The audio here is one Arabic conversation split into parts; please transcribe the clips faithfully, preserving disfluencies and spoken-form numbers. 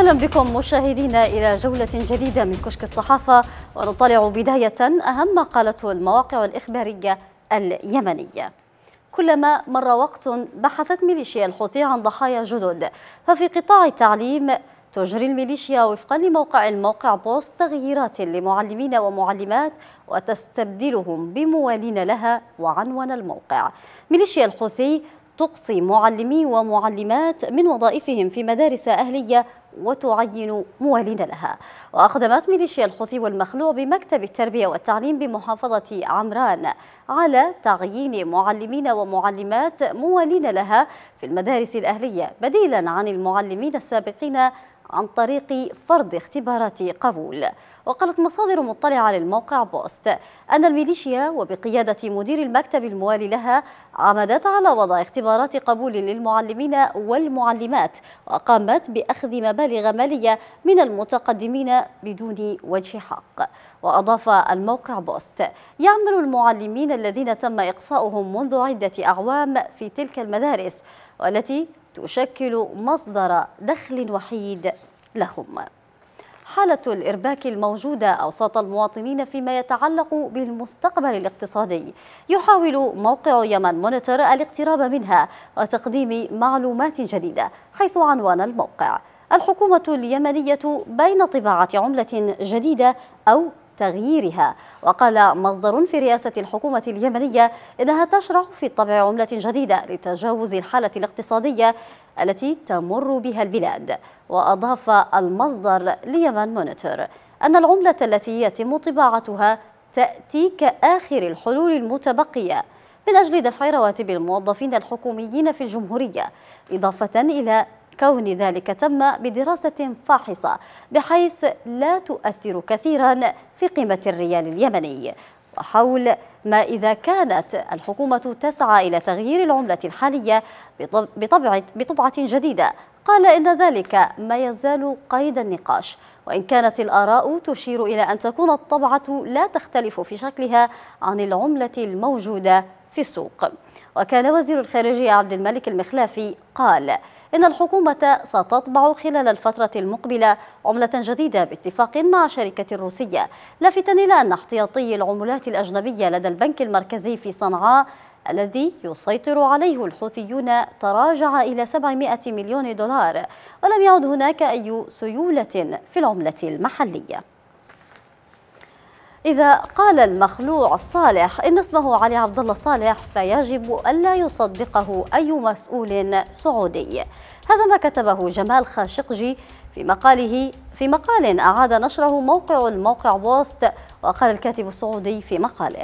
أهلا بكم مشاهدينا إلى جولة جديدة من كشك الصحافة، ونطلع بداية أهم ما قالته المواقع الإخبارية اليمنية. كلما مر وقت بحثت ميليشيا الحوثي عن ضحايا جدد، ففي قطاع التعليم تجري الميليشيا وفقا لموقع الموقع بوست تغييرات لمعلمين ومعلمات وتستبدلهم بموالين لها. وعنوان الموقع: ميليشيا الحوثي تقصي معلمي ومعلمات من وظائفهم في مدارس أهلية وتعين موالين لها. وأقدمت ميليشيا الحوثي والمخلوع بمكتب التربية والتعليم بمحافظة عمران على تعيين معلمين ومعلمات موالين لها في المدارس الأهلية بديلا عن المعلمين السابقين عن طريق فرض اختبارات قبول. وقالت مصادر مطلعة للموقع بوست أن الميليشيا وبقيادة مدير المكتب الموالي لها عمدت على وضع اختبارات قبول للمعلمين والمعلمات، وقامت بأخذ مبالغ مالية من المتقدمين بدون وجه حق. وأضاف الموقع بوست: يعمل المعلمين الذين تم إقصاؤهم منذ عدة أعوام في تلك المدارس والتي تشكل مصدر دخل وحيد لهم. حالة الإرباك الموجودة أوسط المواطنين فيما يتعلق بالمستقبل الاقتصادي، يحاول موقع يمن مونيتور الاقتراب منها وتقديم معلومات جديدة، حيث عنوان الموقع: الحكومة اليمنية بين طباعة عملة جديدة أو تغييرها. وقال مصدر في رئاسة الحكومة اليمنية إنها تشرع في طبع عملة جديدة لتجاوز الحالة الاقتصادية التي تمر بها البلاد. وأضاف المصدر ليمن مونيتور أن العملة التي يتم طباعتها تأتي كآخر الحلول المتبقية من أجل دفع رواتب الموظفين الحكوميين في الجمهورية، إضافة إلى كون ذلك تم بدراسة فاحصة بحيث لا تؤثر كثيرا في قيمة الريال اليمني. وحول ما إذا كانت الحكومة تسعى إلى تغيير العملة الحالية بطبعة, بطبعة جديدة، قال إن ذلك ما يزال قيد النقاش، وإن كانت الآراء تشير إلى أن تكون الطبعة لا تختلف في شكلها عن العملة الموجودة في السوق. وكان وزير الخارجية عبد الملك المخلافي قال إن الحكومة ستطبع خلال الفترة المقبلة عملة جديدة باتفاق مع شركة روسية، لافتاً إلى أن احتياطي العملات الأجنبية لدى البنك المركزي في صنعاء الذي يسيطر عليه الحوثيون تراجع إلى سبعمائة مليون دولار، ولم يعد هناك أي سيولة في العملة المحلية. إذا قال المخلوع صالح إن اسمه علي عبد الله صالح فيجب ألا يصدقه أي مسؤول سعودي. هذا ما كتبه جمال خاشقجي في مقاله في مقال أعاد نشره موقع الموقع بوست. وقال الكاتب السعودي في مقاله: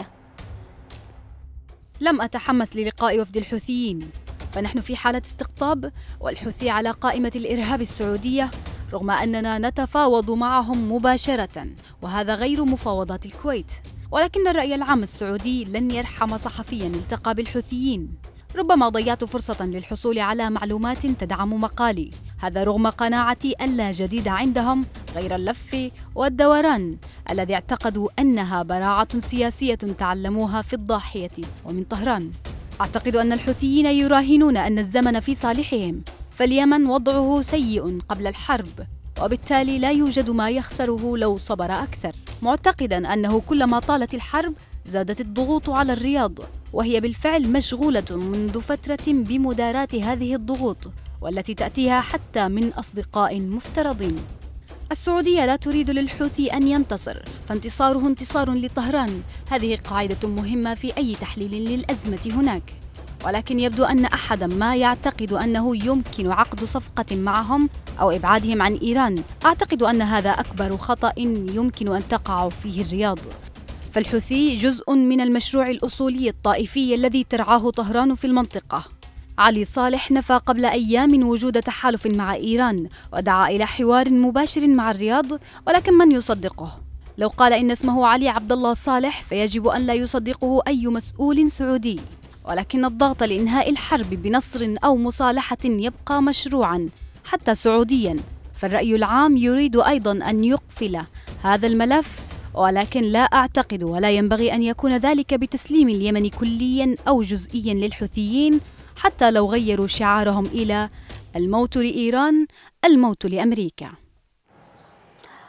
لم أتحمس للقاء وفد الحوثيين، فنحن في حالة استقطاب، والحوثي على قائمة الإرهاب السعودية رغم أننا نتفاوض معهم مباشرة، وهذا غير مفاوضات الكويت. ولكن الرأي العام السعودي لن يرحم صحفيا التقى بالحوثيين. ربما ضيعت فرصة للحصول على معلومات تدعم مقالي، هذا رغم قناعتي أن لا جديد عندهم غير اللف والدوران الذي اعتقدوا أنها براعة سياسية تعلموها في الضاحية ومن طهران. أعتقد أن الحوثيين يراهنون أن الزمن في صالحهم، فاليمن وضعه سيء قبل الحرب، وبالتالي لا يوجد ما يخسره لو صبر أكثر، معتقدا أنه كلما طالت الحرب زادت الضغوط على الرياض، وهي بالفعل مشغولة منذ فترة بمداراة هذه الضغوط، والتي تأتيها حتى من أصدقاء مفترضين. السعودية لا تريد للحوثي أن ينتصر، فانتصاره انتصار لطهران. هذه قاعدة مهمة في أي تحليل للأزمة هناك. ولكن يبدو أن أحدا ما يعتقد أنه يمكن عقد صفقة معهم أو إبعادهم عن إيران. أعتقد أن هذا أكبر خطأ يمكن أن تقع فيه الرياض، فالحوثي جزء من المشروع الأصولي الطائفي الذي ترعاه طهران في المنطقة. علي صالح نفى قبل أيام وجود تحالف مع إيران ودعا إلى حوار مباشر مع الرياض، ولكن من يصدقه؟ لو قال إن اسمه علي عبد الله صالح فيجب أن لا يصدقه أي مسؤول سعودي. ولكن الضغط لإنهاء الحرب بنصر أو مصالحة يبقى مشروعا حتى سعوديا، فالرأي العام يريد أيضا أن يقفل هذا الملف، ولكن لا أعتقد ولا ينبغي أن يكون ذلك بتسليم اليمن كليا أو جزئيا للحوثيين، حتى لو غيروا شعارهم إلى الموت لإيران، الموت لأمريكا.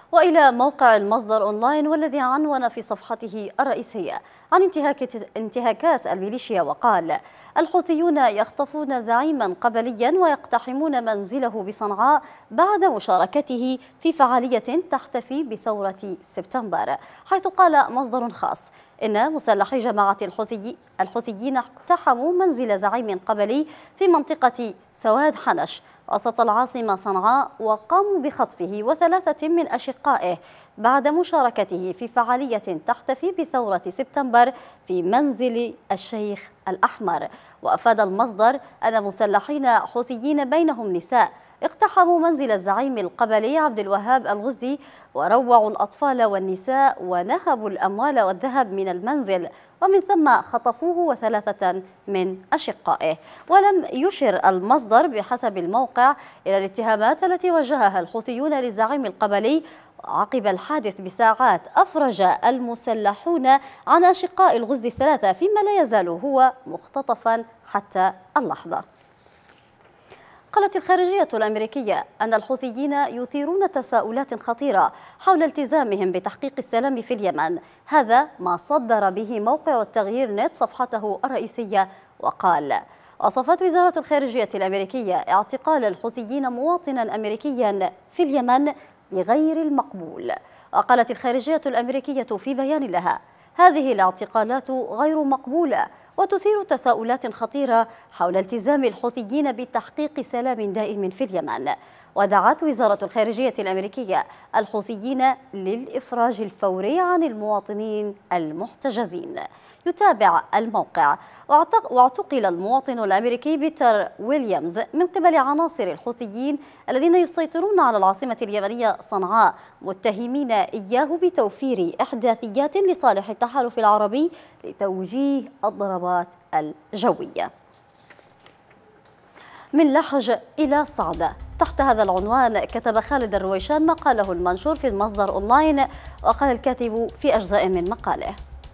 وإلى موقع المصدر أونلاين، والذي عنون في صفحته الرئيسية عن انتهاكات الميليشيا وقال: الحوثيون يخطفون زعيما قبليا ويقتحمون منزله بصنعاء بعد مشاركته في فعالية تحتفي بثورة سبتمبر، حيث قال مصدر خاص إن مسلحي جماعة الحوثي الحوثيين اقتحموا منزل زعيم قبلي في منطقة سواد حنش وسط العاصمة صنعاء، وقاموا بخطفه وثلاثة من أشقائه بعد مشاركته في فعالية تحتفي بثورة سبتمبر في منزل الشيخ الأحمر. وأفاد المصدر أن مسلحين حوثيين بينهم نساء اقتحموا منزل الزعيم القبلي عبد الوهاب الغزي وروعوا الأطفال والنساء ونهبوا الأموال والذهب من المنزل، ومن ثم خطفوه وثلاثة من أشقائه. ولم يشر المصدر بحسب الموقع إلى الاتهامات التي وجهها الحوثيون للزعيم القبلي. عقب الحادث بساعات أفرج المسلحون عن أشقاء الغزي الثلاثة، فيما لا يزال هو مختطفا حتى اللحظة. قالت الخارجية الأمريكية أن الحوثيين يثيرون تساؤلات خطيرة حول التزامهم بتحقيق السلام في اليمن، هذا ما صدر به موقع التغيير نت صفحته الرئيسية، وقال: وصفت وزارة الخارجية الأمريكية اعتقال الحوثيين مواطنا أمريكيا في اليمن بغير المقبول. وقالت الخارجية الأمريكية في بيان لها: هذه الاعتقالات غير مقبولة وتثير تساؤلات خطيرة حول التزام الحوثيين بتحقيق سلام دائم في اليمن. ودعت وزارة الخارجية الأمريكية الحوثيين للإفراج الفوري عن المواطنين المحتجزين. يتابع الموقع: واعتقل المواطن الأمريكي بيتر ويليامز من قبل عناصر الحوثيين الذين يسيطرون على العاصمة اليمنية صنعاء، متهمين إياه بتوفير إحداثيات لصالح التحالف العربي لتوجيه الضربات الجوية. من لحج إلى صعدة، تحت هذا العنوان كتب خالد الرويشان مقاله المنشور في المصدر أونلاين، وقال الكاتب في أجزاء من مقاله: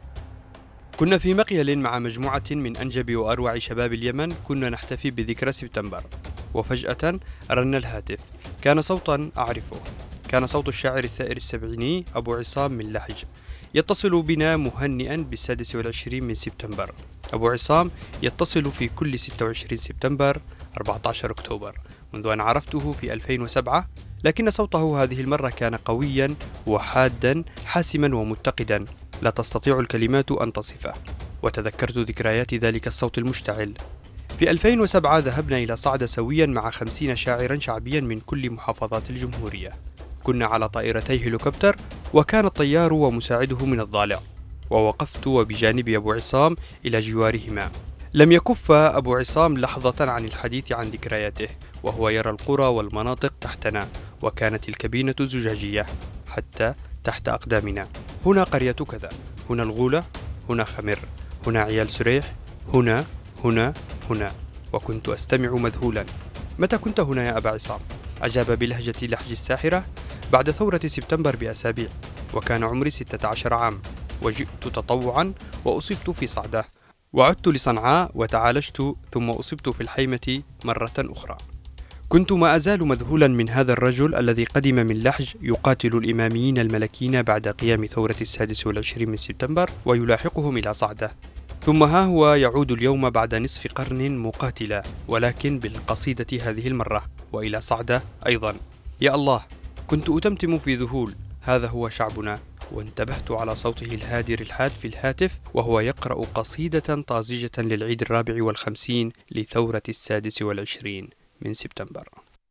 كنا في مقيل مع مجموعة من أنجب وأروع شباب اليمن، كنا نحتفي بذكرى سبتمبر، وفجأة رن الهاتف. كان صوتا أعرفه، كان صوت الشاعر الثائر السبعيني أبو عصام من لحج، يتصل بنا مهنئا بالسادس والعشرين من سبتمبر. أبو عصام يتصل في كل ستة وعشرين سبتمبر أربعة عشر أكتوبر منذ أن عرفته في ألفين وسبعة، لكن صوته هذه المرة كان قويا وحادا حاسما ومتقدا، لا تستطيع الكلمات أن تصفه. وتذكرت ذكريات ذلك الصوت المشتعل. في ألفين وسبعة ذهبنا إلى صعدة سويا مع خمسين شاعرا شعبيا من كل محافظات الجمهورية. كنا على طائرتي هليكوبتر، وكان الطيار ومساعده من الضالع، ووقفت وبجانب أبو عصام إلى جوارهما. لم يكف أبو عصام لحظة عن الحديث عن ذكرياته وهو يرى القرى والمناطق تحتنا، وكانت الكابينة زجاجية حتى تحت أقدامنا. هنا قرية كذا، هنا الغولة، هنا خمر، هنا عيال سريح، هنا هنا هنا. وكنت أستمع مذهولا: متى كنت هنا يا أبا عصام؟ أجاب بلهجة لحج الساحرة: بعد ثورة سبتمبر بأسابيع، وكان عمري ستة عشر عام، وجئت تطوعا وأصبت في صعدة، وعدت لصنعاء وتعالجت، ثم أصبت في الحيمة مرة أخرى. كنت ما أزال مذهولا من هذا الرجل الذي قدم من لحج يقاتل الإماميين الملكيين بعد قيام ثورة السادس والعشرين من سبتمبر ويلاحقهم إلى صعدة، ثم ها هو يعود اليوم بعد نصف قرن مقاتلا، ولكن بالقصيدة هذه المرة، وإلى صعدة أيضا. يا الله، كنت أتمتم في ذهول، هذا هو شعبنا. وانتبهت على صوته الهادر الحاد في الهاتف وهو يقرأ قصيدة طازجة للعيد الرابع والخمسين لثورة السادس والعشرين من سبتمبر.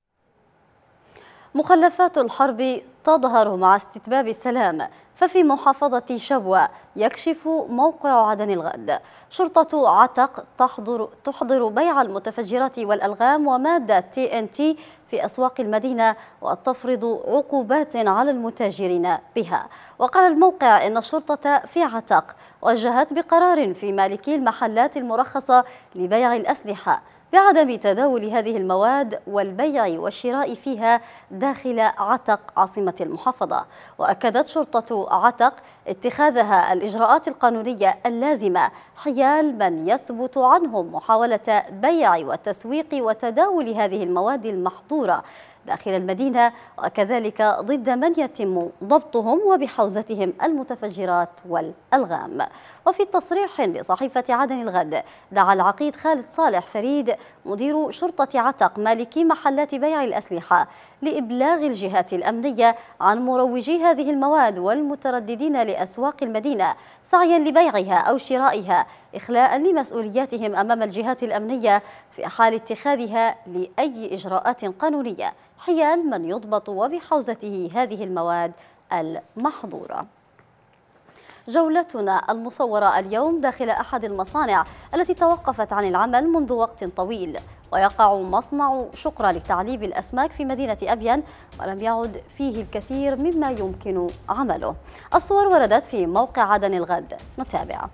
مخلفات الحرب تظهر مع استتباب السلام، ففي محافظة شبوة يكشف موقع عدن الغد: شرطة عتق تحضر, تحضر بيع المتفجرات والألغام ومادة تي إن تي في أسواق المدينة وتفرض عقوبات على المتاجرين بها. وقال الموقع إن الشرطة في عتق وجهت بقرار في مالكي المحلات المرخصة لبيع الأسلحة بعدم تداول هذه المواد والبيع والشراء فيها داخل عتق عاصمة المحافظة. وأكدت شرطة عتق اتخاذها الإجراءات القانونية اللازمة حيال من يثبت عنهم محاولة بيع وتسويق وتداول هذه المواد المحظورة داخل المدينة، وكذلك ضد من يتم ضبطهم وبحوزتهم المتفجرات والألغام. وفي تصريح لصحيفة عدن الغد، دعا العقيد خالد صالح فريد مدير شرطة عتق مالكي محلات بيع الأسلحة لإبلاغ الجهات الأمنية عن مروجي هذه المواد والمترددين لأسواق المدينة سعيا لبيعها أو شرائها، إخلاء لمسؤولياتهم أمام الجهات الأمنية في حال اتخاذها لأي إجراءات قانونية حيال من يضبط وبحوزته هذه المواد المحظورة. جولتنا المصورة اليوم داخل أحد المصانع التي توقفت عن العمل منذ وقت طويل، ويقع مصنع شقرة لتعليب الأسماك في مدينة أبين، ولم يعد فيه الكثير مما يمكن عمله. الصور وردت في موقع عدن الغد، نتابع.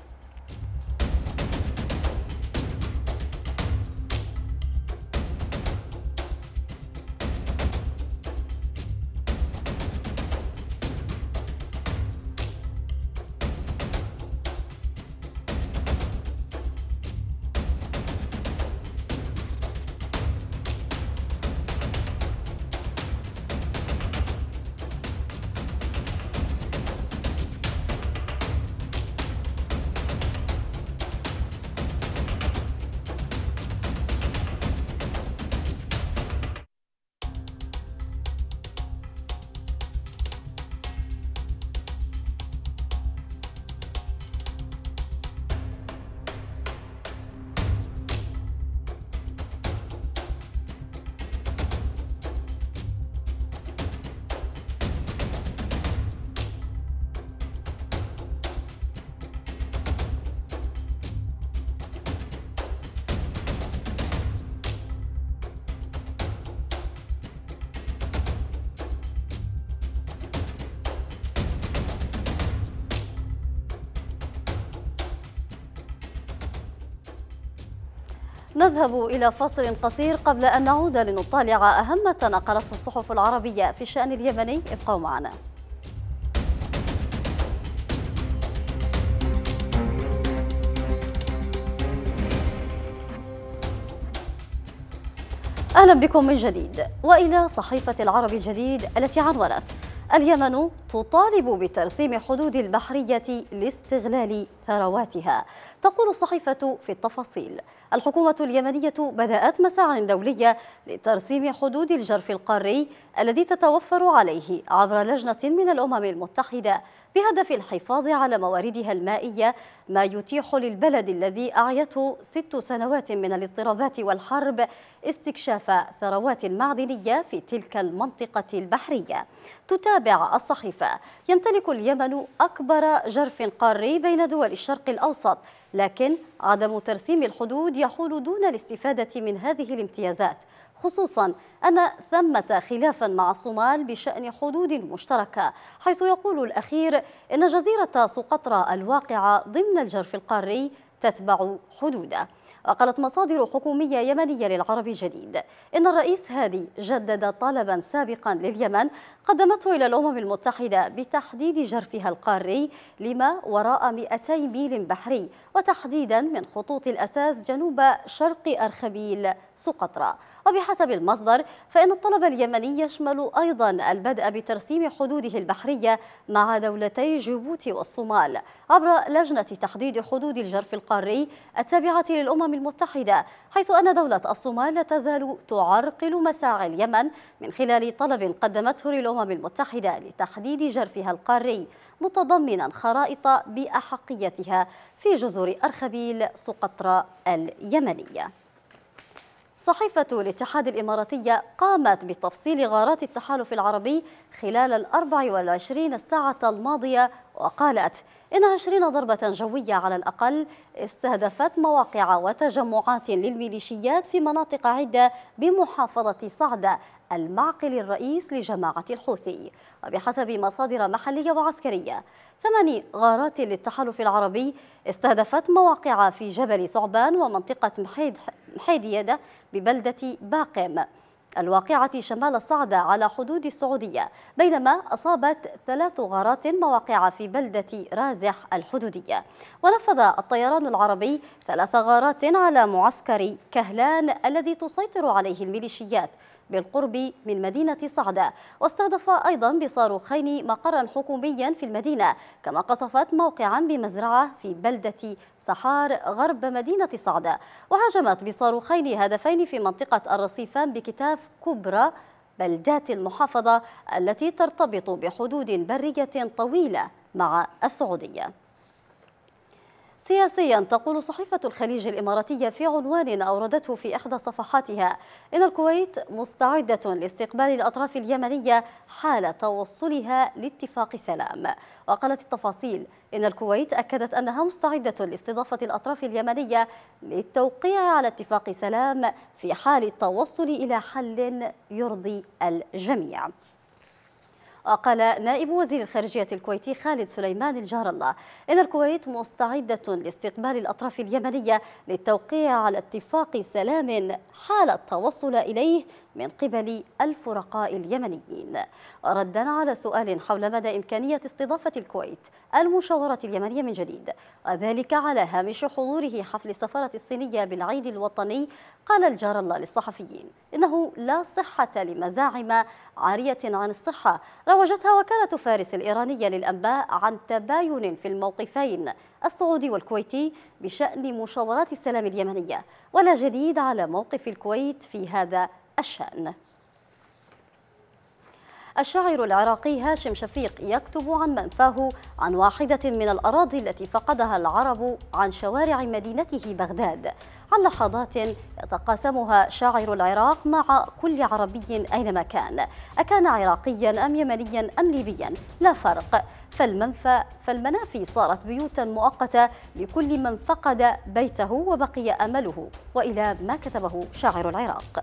نذهب إلى فاصل قصير قبل أن نعود لنطالع أهم ما تناقلته الصحف العربية في الشأن اليمني. ابقوا معنا. أهلا بكم من جديد، وإلى صحيفة العرب الجديد التي عنونت: اليمن تطالب بترسيم حدود البحرية لاستغلال ثرواتها. تقول الصحيفة في التفاصيل: الحكومة اليمنية بدأت مساعٍ دولية لترسيم حدود الجرف القاري الذي تتوفر عليه عبر لجنة من الأمم المتحدة بهدف الحفاظ على مواردها المائية، ما يتيح للبلد الذي أعيته ست سنوات من الاضطرابات والحرب استكشاف ثروات معدنية في تلك المنطقة البحرية. تتابع الصحيفة: يمتلك اليمن أكبر جرف قاري بين دول الشرق الأوسط، لكن عدم ترسيم الحدود يحول دون الاستفادة من هذه الامتيازات، خصوصا أن ثمة خلافا مع الصومال بشأن حدود مشتركة، حيث يقول الأخير إن جزيرة سقطرى الواقعة ضمن الجرف القاري تتبع حدوده. وقالت مصادر حكومية يمنية للعرب الجديد إن الرئيس هادي جدد طلبا سابقا لليمن قدمته إلى الأمم المتحدة بتحديد جرفها القاري لما وراء مئتي ميل بحري، وتحديدا من خطوط الأساس جنوب شرق أرخبيل سقطرى. وبحسب المصدر فإن الطلب اليمني يشمل أيضا البدء بترسيم حدوده البحرية مع دولتي جيبوتي والصومال عبر لجنة تحديد حدود الجرف القاري التابعة للأمم المتحدة، حيث أن دولة الصومال لا تزال تعرقل مساعي اليمن من خلال طلب قدمته للأمم المتحدة لتحديد جرفها القاري، متضمنا خرائط بأحقيتها في جزر أرخبيل سقطرى اليمنية. صحيفة الاتحاد الإماراتية قامت بتفصيل غارات التحالف العربي خلال الأربع والعشرين ساعة الماضية، وقالت إن عشرين ضربة جوية على الأقل استهدفت مواقع وتجمعات للميليشيات في مناطق عدة بمحافظة صعدة المعقل الرئيس لجماعة الحوثي. وبحسب مصادر محلية وعسكرية، ثماني غارات للتحالف العربي استهدفت مواقع في جبل ثعبان ومنطقة محيد محيديدة ببلدة باقم الواقعة شمال الصعدة على حدود السعودية، بينما أصابت ثلاث غارات مواقع في بلدة رازح الحدودية. ونفذ الطيران العربي ثلاث غارات على معسكر كهلان الذي تسيطر عليه الميليشيات بالقرب من مدينة صعدة، واستهدف أيضا بصاروخين مقرا حكوميا في المدينة، كما قصفت موقعا بمزرعة في بلدة سحار غرب مدينة صعدة، وهاجمت بصاروخين هدفين في منطقة الرصيفان بكتاف كبرى بلدات المحافظة التي ترتبط بحدود برية طويلة مع السعودية. سياسيا، تقول صحيفة الخليج الإماراتية في عنوان أوردته في إحدى صفحاتها إن الكويت مستعدة لاستقبال الأطراف اليمنية حال توصلها لاتفاق سلام. وقالت التفاصيل إن الكويت أكدت أنها مستعدة لاستضافة الأطراف اليمنية للتوقيع على اتفاق سلام في حال التوصل إلى حل يرضي الجميع. وقال نائب وزير الخارجية الكويتي خالد سليمان الجار الله إن الكويت مستعدة لاستقبال الأطراف اليمنية للتوقيع على اتفاق سلام حال التوصل إليه من قبل الفرقاء اليمنيين. وردا على سؤال حول مدى إمكانية استضافة الكويت المشاورة اليمنية من جديد، وذلك على هامش حضوره حفل السفارة الصينية بالعيد الوطني، قال الجار الله للصحفيين إنه لا صحة لمزاعم عارية عن الصحة روجتها وكالة فارس الإيرانية للأنباء عن تباين في الموقفين السعودي والكويتي بشأن مشاورات السلام اليمنية، ولا جديد على موقف الكويت في هذا الشأن. الشاعر العراقي هاشم شفيق يكتب عن منفاه عن واحدة من الأراضي التي فقدها العرب عن شوارع مدينته بغداد، عن لحظات يتقاسمها شاعر العراق مع كل عربي أينما كان، أكان عراقيا أم يمنيا أم ليبيا لا فرق، فالمنفى فالمنافي صارت بيوتا مؤقتة لكل من فقد بيته وبقي أمله، وإلى ما كتبه شاعر العراق: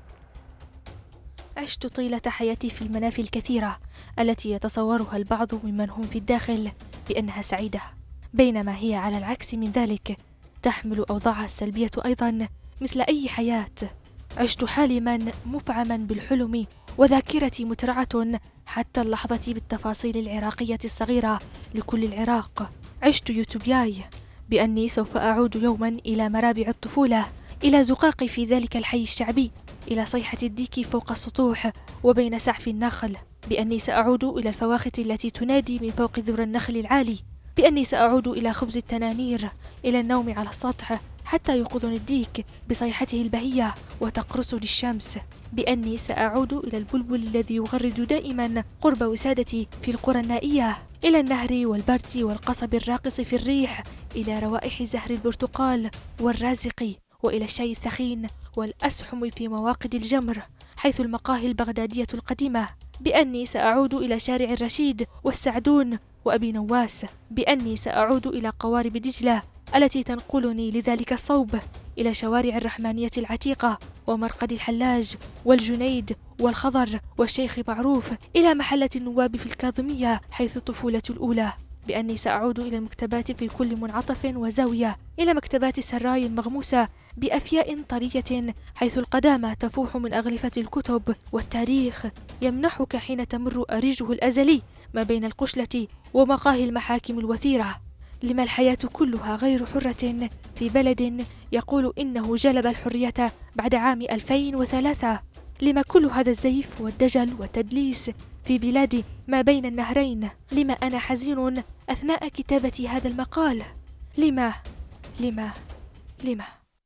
عشت طيلة حياتي في المنافي الكثيرة التي يتصورها البعض ممن هم في الداخل بأنها سعيدة، بينما هي على العكس من ذلك تحمل أوضاعها السلبية أيضا مثل أي حياة. عشت حالما مفعما بالحلم وذاكرتي مترعة حتى اللحظة بالتفاصيل العراقية الصغيرة لكل العراق. عشت يوتوبياي بأني سوف أعود يوما إلى مرابع الطفولة، إلى زقاقي في ذلك الحي الشعبي، إلى صيحة الديك فوق السطوح وبين سعف النخل، بأني سأعود إلى الفواخت التي تنادي من فوق ذر النخل العالي، بأني سأعود إلى خبز التنانير، إلى النوم على السطح حتى يوقظني الديك بصيحته البهية وتقرصني الشمس، بأني سأعود إلى البلبل الذي يغرد دائما قرب وسادتي في القرى النائية، إلى النهر والبرد والقصب الراقص في الريح، إلى روائح زهر البرتقال والرازق، وإلى الشاي الثخين والأسحم في مواقد الجمر حيث المقاهي البغدادية القديمة، بأني سأعود إلى شارع الرشيد والسعدون وأبي نواس، بأني سأعود إلى قوارب دجلة التي تنقلني لذلك الصوب، إلى شوارع الرحمانية العتيقة ومرقد الحلاج والجنيد والخضر والشيخ معروف، إلى محلة النواب في الكاظمية حيث طفولتي الأولى، بأني سأعود إلى المكتبات في كل منعطف وزاوية، إلى مكتبات سراي المغموسة بأفياء طرية حيث القدامى تفوح من أغلفة الكتب، والتاريخ يمنحك حين تمر أريجه الأزلي ما بين القشلة ومقاهي المحاكم الوثيرة. لما الحياة كلها غير حرة في بلد يقول إنه جلب الحرية بعد عام ألفين وثلاثة؟ لما كل هذا الزيف والدجل والتدليس في بلاد ما بين النهرين؟ لما أنا حزين أثناء كتابة هذا المقال؟ لما لما لما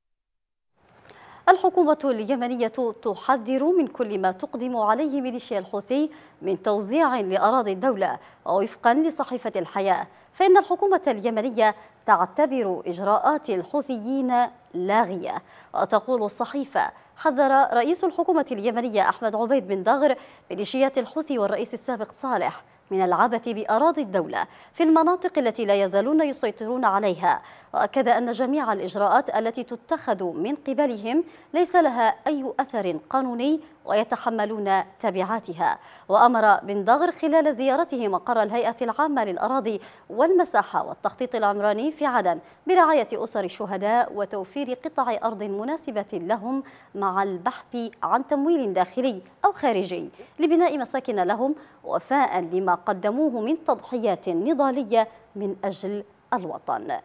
الحكومة اليمنية تحذر من كل ما تقدم عليه ميليشيا الحوثي من توزيع لأراضي الدولة، ووفقا لصحيفة الحياة فإن الحكومة اليمنية تعتبر إجراءات الحوثيين لاغية. وتقول الصحيفة: حذر رئيس الحكومة اليمنية أحمد عبيد بن دغر ميليشيات الحوثي والرئيس السابق صالح من العبث بأراضي الدولة في المناطق التي لا يزالون يسيطرون عليها، وأكد أن جميع الإجراءات التي تتخذ من قبلهم ليس لها أي أثر قانوني ويتحملون تبعاتها. وأمر بن دغر خلال زيارته مقر الهيئة العامة للأراضي والمساحة والتخطيط العمراني في عدن برعاية أسر الشهداء وتوفير قطع أرض مناسبة لهم مع البحث عن تمويل داخلي أو خارجي لبناء مساكن لهم، وفاء لما قدموه من تضحيات نضالية من أجل الوطن.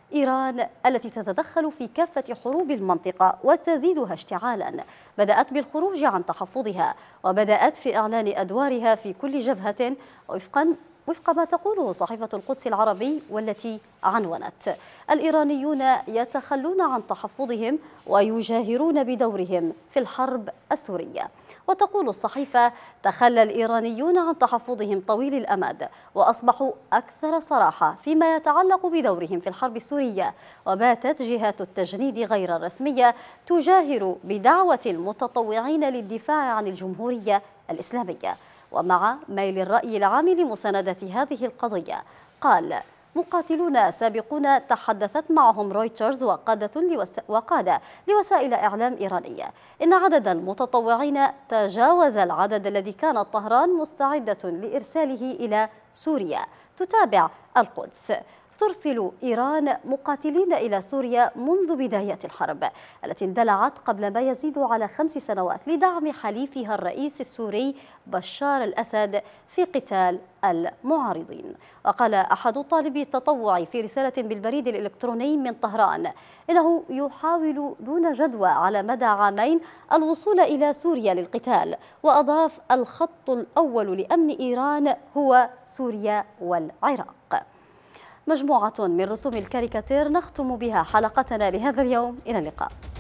إيران التي تتدخل في كافة حروب المنطقة وتزيدها اشتعالا بدأت بالخروج عن تحفظها وبدأت في إعلان أدوارها في كل جبهة وفقا وفق ما تقوله صحيفة القدس العربي، والتي عنونت: الإيرانيون يتخلون عن تحفظهم ويجاهرون بدورهم في الحرب السورية. وتقول الصحيفة: تخلى الإيرانيون عن تحفظهم طويل الأمد وأصبحوا أكثر صراحة فيما يتعلق بدورهم في الحرب السورية، وباتت جهات التجنيد غير الرسمية تجاهر بدعوة المتطوعين للدفاع عن الجمهورية الإسلامية. ومع ميل الرأي العام لمساندة هذه القضية، قال مقاتلون سابقون تحدثت معهم رويترز وقادة, لوس... وقادة لوسائل إعلام إيرانية إن عدد المتطوعين تجاوز العدد الذي كانت طهران مستعدة لإرساله إلى سوريا. تتابع القدس: ترسل إيران مقاتلين إلى سوريا منذ بداية الحرب التي اندلعت قبل ما يزيد على خمس سنوات لدعم حليفها الرئيس السوري بشار الأسد في قتال المعارضين. وقال أحد طالبي التطوع في رسالة بالبريد الإلكتروني من طهران إنه يحاول دون جدوى على مدى عامين الوصول إلى سوريا للقتال، وأضاف: الخط الأول لأمن إيران هو سوريا والعراق. مجموعة من رسوم الكاريكاتير نختم بها حلقتنا لهذا اليوم. إلى اللقاء.